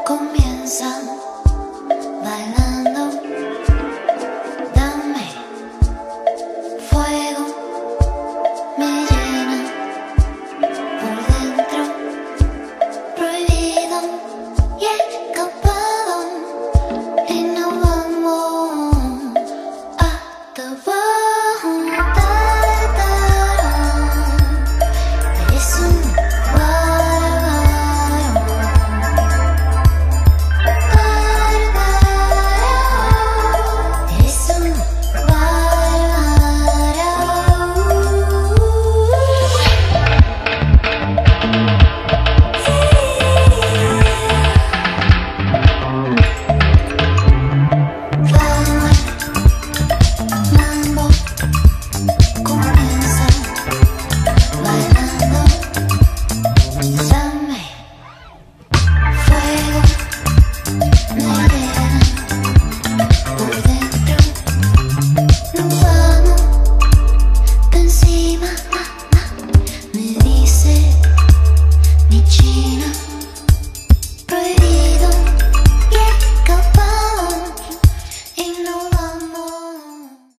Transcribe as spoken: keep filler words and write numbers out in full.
comienzan bailando. Dame fuego, me llena por dentro, prohibido y escapado, y nos vamos hasta abajo. Eres un me dice mi chico.